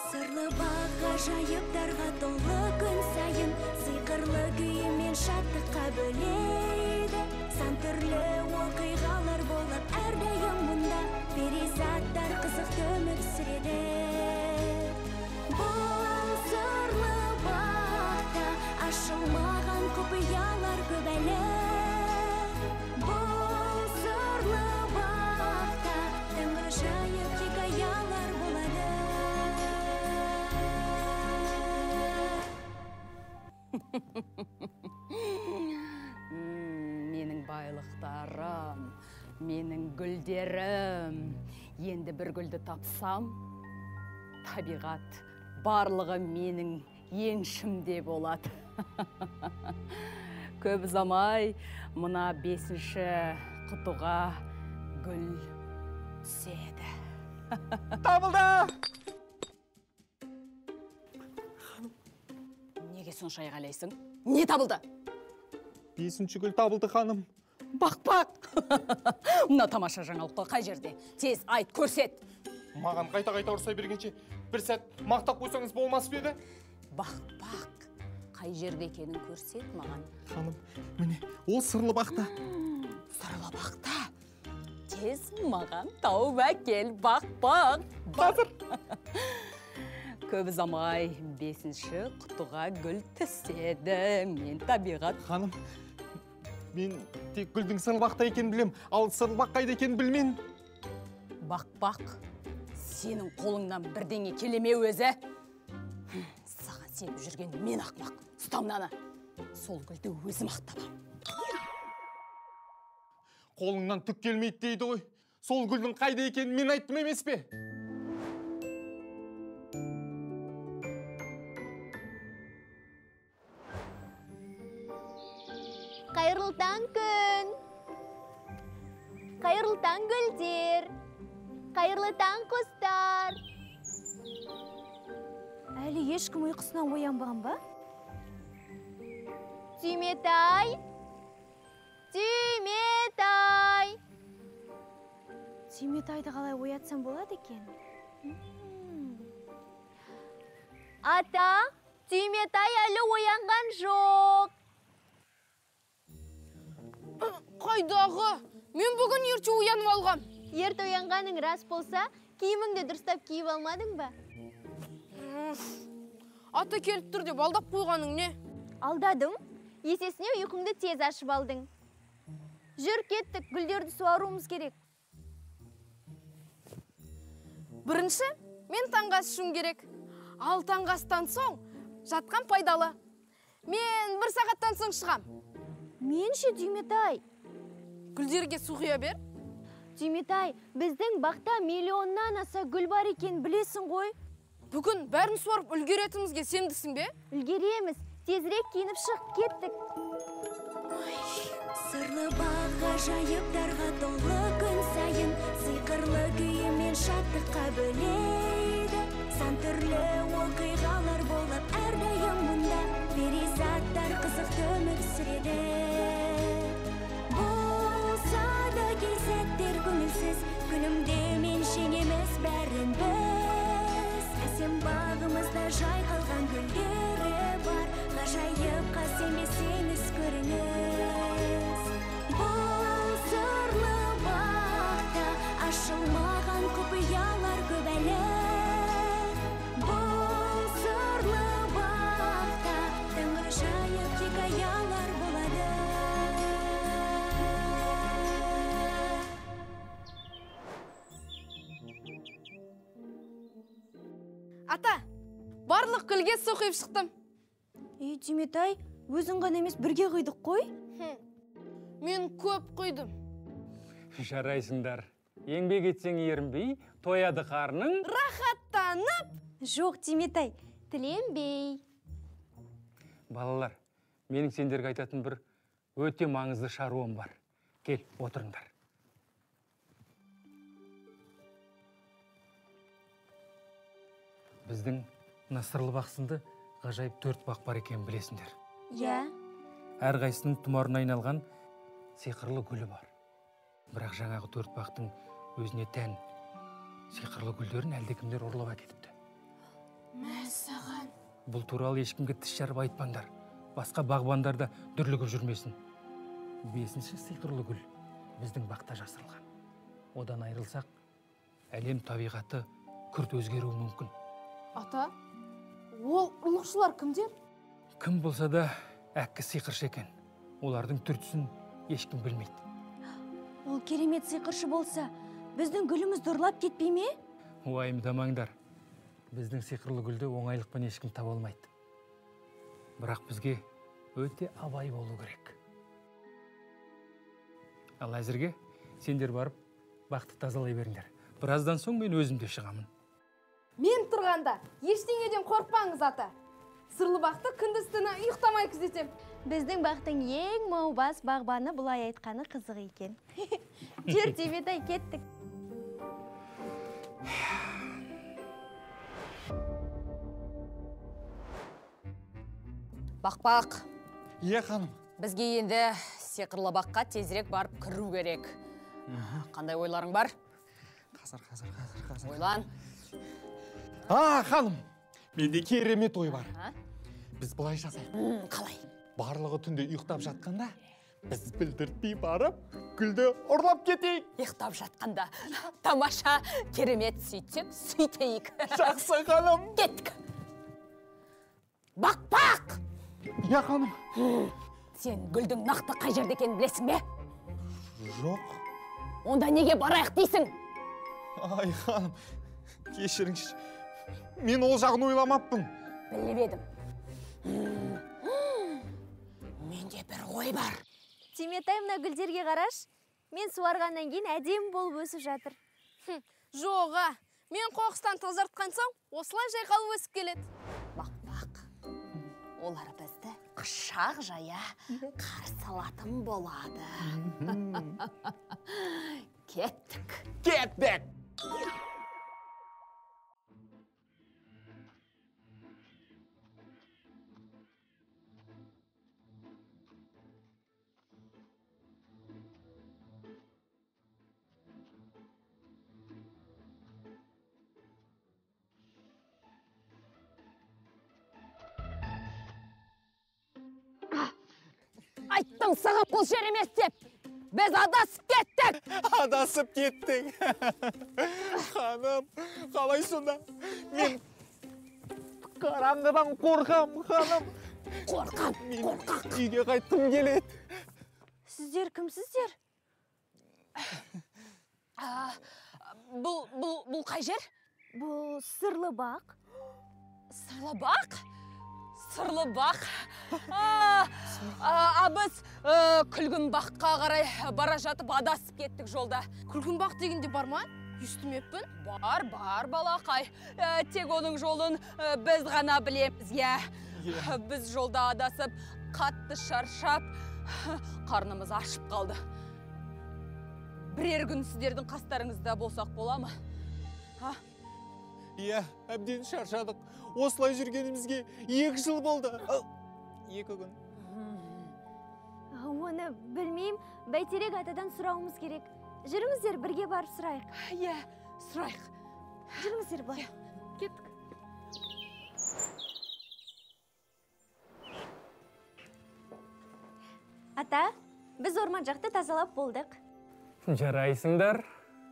Сырлы бақ ғажайыптарға толы күн сайын, сиқырлы күйімен шаттыққа бөлейді. Сан түрлі оқиғалар болып әрдайым мұнда, перизаттар қызықты өмір сүреді. Бұл сырлы бақта ашылмаған құпиялар көп әлі. Бұл сырлы бақта таңғажайып хикаялар болады. Менің байлықтарым, менің гүлдерім. Енді бір гүлді тапсам, табиғат барлығы менің еншімде болады. Көп ұзамай мына 5-ші құтыға гүл түседі. Табылды! Неге сонша айғайлайсың? Не табылды? 5-ші гүл табылды, ханым. Бақ. Мына тамаша жаңалыққа қай жерде? Тез айт, көрсет. Маған қайта-қайта ұрсай бергенше бір сәт мақтап қойсаңыз болмас па еді? Бақ. Қай жерде екенін көрсет маған. Ханым, міне, ол сырлы бақта. Сырлы бақта. Тез маған тауып әкел, бақ. Қазір. Көп ұзамай 5-ші құтыға гүл түседі. Мен табиғат. Ханым, мен тек гүлдің сырлы бақта екенін білем, ал сырлы бақ қайда екенін білмен. Бақ. Сенің қолыңнан бірдеңе келеме өзі. Саған сеніп жүрген мен ақмақ. Ұстамнаны. Сол гүлді өзім ақтабам. Қолыңнан түк келмейді дейді ғой. Сол гүлдің қайда екенін мен айттым емес пе? Қайырлы таң күн. Қайырлы таң гүлдер. Қайырлы таң құстар. Әлі ешкім ұйқысынан оянбаған ба? Түйметай. Түйметайды қалай оятсам болады екен? Ата, Түйметай әлі оянған жоқ. Қайдағы? Мен бүгін ерте оянып алғам. Ерте оянғаның рас болса, киіміңді дұрыстап киіп алмадың ба? Ата келіп тұр деп алдап қойғаның не? Алдадым. Есесіне ұйқыңды тез ашып алдың. Жүр кеттік, гүлдерді суаруымыз керек. Бірінші, мен таңғы асышым керек. Ал таңғы астан соң жатқан пайдалы. Мен 1 сағаттан соң шығам. Менше, Түйметай. Гүлдерге су құя бер. Түйметай, біздің бақта миллионнан аса гүл бар екен, білесің ғой. Бүгін бәрін суарып үлгеретімізге сендісің бе? Үлгереміз. Тезірек киініп шық, кеттік. Сырлы бақ ғажайыптарға толы күн сайын, сиқырлы күйімен шаттыққа бөлейді. Сан түрлі оқиғалар болып әрдайым мұнда, перизаттар қызықты өмір сүреді. Болса да кей сәттер көңілсіз, күнімде мен шеңеміз бәрін біз. Әсем бағымызда жайқалған гүлдері бар, ғажайып қас емес еңіз көрініс. Бұл сырлы бақта ашылмаған құпиялар көп әлі. Бұл сырлы бақта таңғажайып хикаялар болады. Ата, барлық гүлге су құйып шықтым. Түйметай, өзің ғана емес бірге құйдық қой. Мен көп құйдым. Жарайсыңдар. Еңбек етсең ерінбей, тояды қарның. Рахаттанып. Жоқ, Түйметай. Тіленбей. Балалар, менің сендерге айтатын бір өте маңызды шаруам бар. Кел, отырыңдар. Біздің сырлы бақсынды ғажайып 4 бақ бар екенін білесіңдер. Иә. Әрқайсының тұмарына айналған сиқырлы гүлі бар. Бірақ жаңағы 4 бақтың өзіне тән сиқырлы гүлдерін әлдекімдер ұрлап әкетіпті. мәссаған. Бұл туралы ешкімге тіс жарып айтпаңдар. Басқа бағбандар да дүрлігіп жүрмесін. 5-ші сиқырлы гүл біздің бақта жасырылған. Одан айырылсақ, әлем табиғаты күрт өзгеруі мүмкін. Ата, ол ұлықшылар кімдер? Кім болса да әккі сиқыршы екен. Олардың түр-түсін ешкім білмейді. Ол керемет сиқыршы болса, біздің гүліміз ұрлап кетпей ме? Уайымдамаңдар. Біздің сиқырлы гүлді оңайлықпен ешкім таба алмайды. Бірақ бізге өте абай болу керек. Ал әзірге сендер барып бақты тазалай беріңдер. Біраздан соң мен өзім де шығамын. Мен тұрғанда ештеңеден қорқпаңыз, ата. Сырлы бақты күндіз-түні ұйықтамай күзетем. Біздің бақтың ең маубас бағбаны бұлай айтқаны қызық екен. Жүр, Түйметай, кеттік. Бақ-бақ, Иә, ханым. бізге енді сиқырлы баққа тезірек барып кіру керек. Қандай ойларың бар? Қазір. Ойлан. Ханым, менде керемет ой бар. Біз былай жасайық. Қалай? Барлығы түнде ұйықтап жатқанда, біз білдіртпей барып, гүлді ұрлап кетейік. Ұйықтап жатқанда. Тамаша, керемет, сөйтсек, сөйтейік. Жақсы, ханым. Кеттік. Бақ-бақ! Иә, ханым. Сен гүлдің нақты қай жерде екенін білесің бе? Жоқ. Онда неге барайық дейсің? Ай, ханым, кешіріңізші. Мен ол жағын ойламаппын. Біліп едім. Менде бір ой бар. Түйметай, мына гүлдерге қараш. Мен суарғаннан кейін әдемі болып өсіп жатыр. Жоға, мен қоқыстан тазартқан соң, осылай жайқалып өсіп келеді. Бақ-бақ, олар бізді құшақ жая қарсы алатын болады. Кеттік. Кеттік. Айттым саған бұл жер емес деп. Біз адасып кеттік. Адасып кеттік. Ханым, қалай сонда? Мен қараңғыдан қорқам, ханым. Қорқам, қорқақ. Үйге қайтқым келеді. Сіздер кімсіздер? Бұл қай жер? Бұл сырлы бақ. Сырлы бақ? Сырлы бақ. Біз күлгін баққа қарай бара жатып адасып кеттік жолда. Күлгін бақ дегенде бар ма? Естімеппін. Бар балақай. Тек оның жолын біз ғана білеміз, иә. Біз жолда адасып, қатты шаршап, қарнымыз ашып қалды. Бірер күн сіздердің қастарыңызда болсақ бола ма? Иә, әбден шаршадық. Осылай жүргенімізге 2 жыл болды. 2 күн. Оны білмейм, бәйтерек атадан сұрауымыз керек. Жүріңіздер, бірге барып сұрайық. Иә, сұрайық. Жүріңіздер бар. Кеттік. Ата, біз орман жақты тазалап болдық. Жарайсыңдар.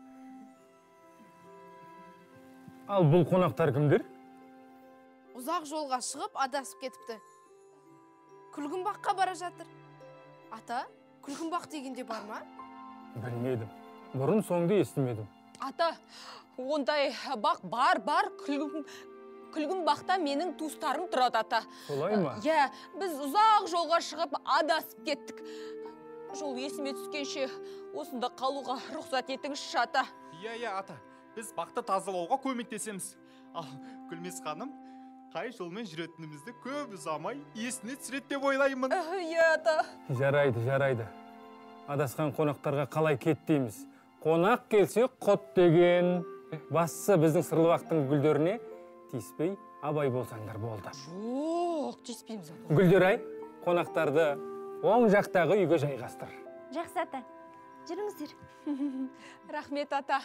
Ал бұл қонақтар кімдер? Ұзақ жолға шығып адасып кетіпті. Күлгін баққа бара жатыр. Ата, күлгін бақ дегенде бар ма? Білмедім. Бұрын соңды естімедім. Ата, ондай бақ бар, күлгін бақта менің туыстарым тұрады, ата. Солай ма? Иә, біз ұзақ жолға шығып адасып кеттік. Жол есіме түскенше, осында қалуға рұқсат етіңізші, ата. Иә, ата. Біз бақты тазалауға көмектесеміз. Ал Гүлмес ханым, қай жолмен жүретінімізді көп ұзамай есіне түсіреді деп ойлаймын. Иә, ата. Жарайды. Адасқан қонақтарға қалай кет дейміз. Қонақ келсе құт деген. Бастысы біздің сырлы бақтың гүлдеріне тиіспей абай болсаңдар болды. Жоқ, тиіспейміз, ата. Гүлдер-ай, қонақтарды оң жақтағы үйге жайғастыр. Жақсы, ата. Жүріңіздер. Рахмет, ата.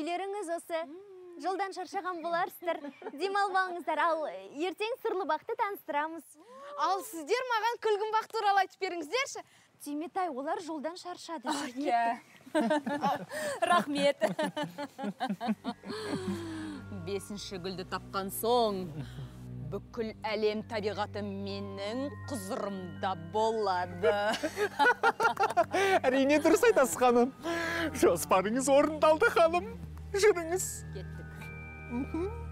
үйлеріңіз осы. Жолдан шаршаған боларсыздар. Демалбаңыздар, ал ертең сырлы бақты таныстырамыз. Ал сіздер маған күлгін бақ туралы айтып беріңіздерші. Түйметай, олар жолдан шаршады. Рахмет. Бесінші гүлді тапқан соң, бүкіл әлем табиғаты менің құзырымда болады. Әрине дұрыс айтасыз ханым. Жоспарыңыз орындалды ханым. Жүріңіз. Кеттік.